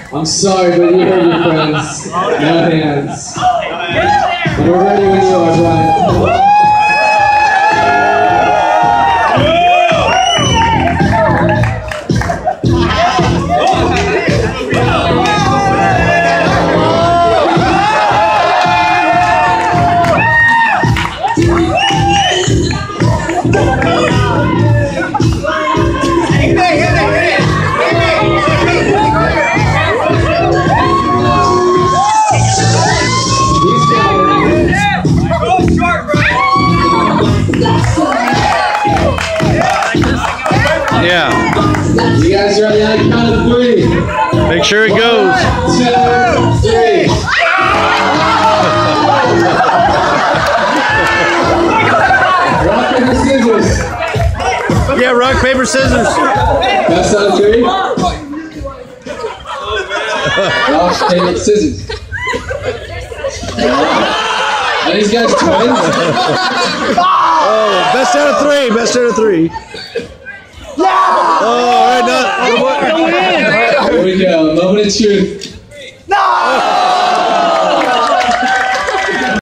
I'm sorry, but you heard your friends. No hands. We're ready when you are, Brian. Yeah. You guys are on the count of 3. Make sure it goes. 1, 2, 3. Rock, paper, scissors. Yeah, rock, paper, scissors. Best out of 3. Rock, paper, scissors. Are these guys twins? Oh, best out of 3. Best out of 3. Oh, all right, Here we go. Moment of truth. No!